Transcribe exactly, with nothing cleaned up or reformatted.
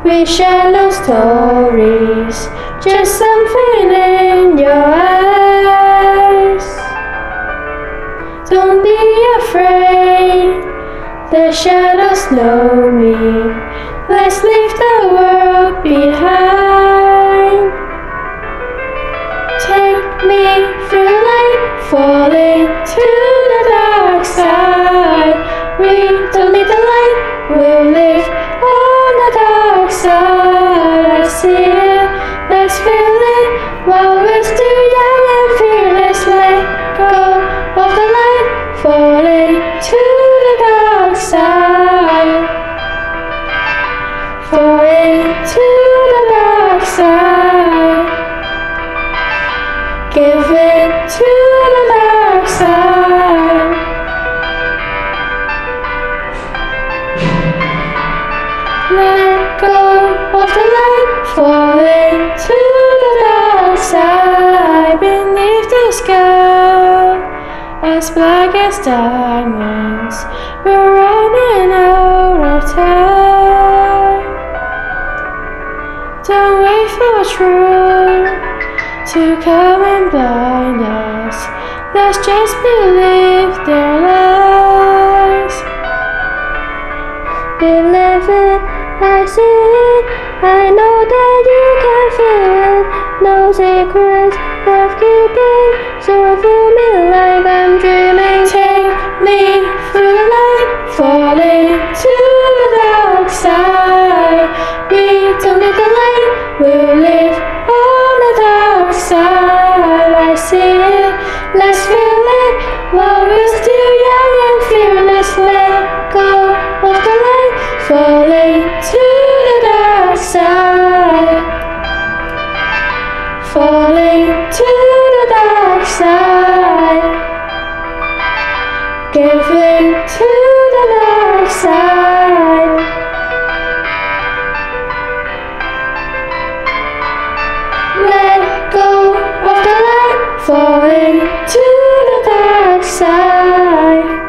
We share no stories, just something in your eyes. Don't be afraid, the shadows know me. Let's leave the world behind. Take me through light, falling to the dark side. We don't need the light, we'll live on the dark side. I see it, let's feel it, while we're still young and fearless. Let go of the light, falling to the dark side. Falling to the dark side. Give it to the dark side. Let go of the light, falling to the dark side. Beneath the sky, as black as diamonds, we're running out of time. Don't wait for truth to come and blind us. Let's just believe their lies. Believe it, I see it, I know that you can feel it. No secrets of keeping, so feel me like I'm dreaming. Take me through the light, falling to the dark side. We don't need the light, we'll live on the dark side. I see it, let's feel it, while we're still young and fearless. Let go of the light, falling to the dark side. Falling to the dark side. Give it to the dark side. Let go of the light, falling to the dark side.